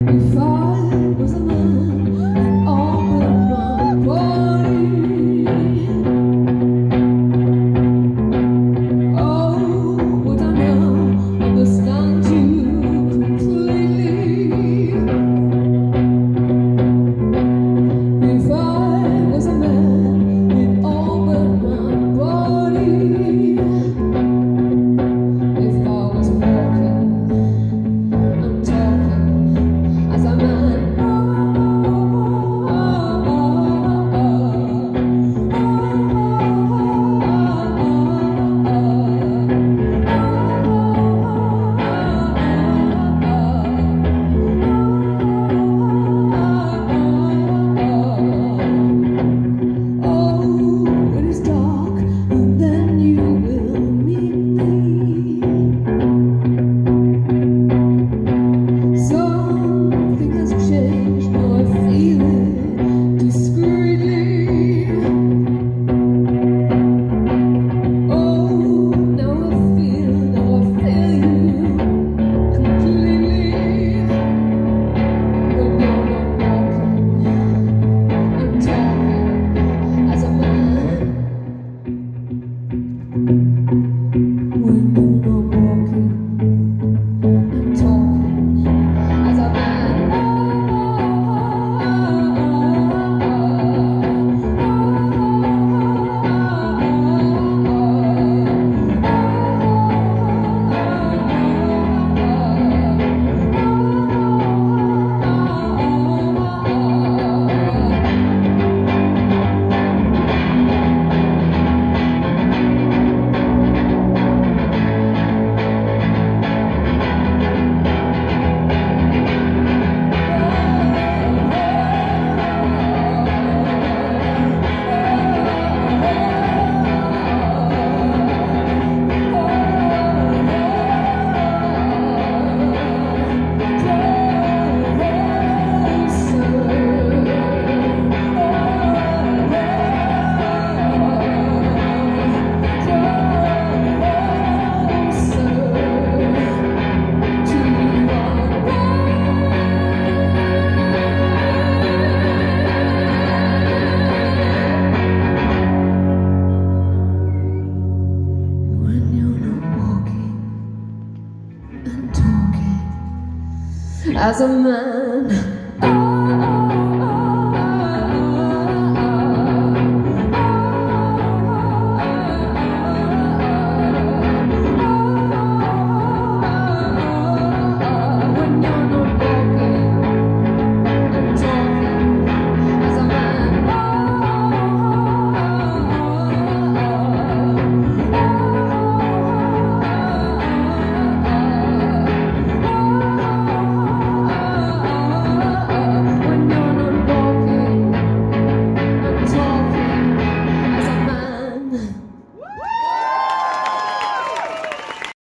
If I was a man in all but my body, oh, would I now understand you completely? If I was a man in all but my body, if I was walking and talking as a man. As a man,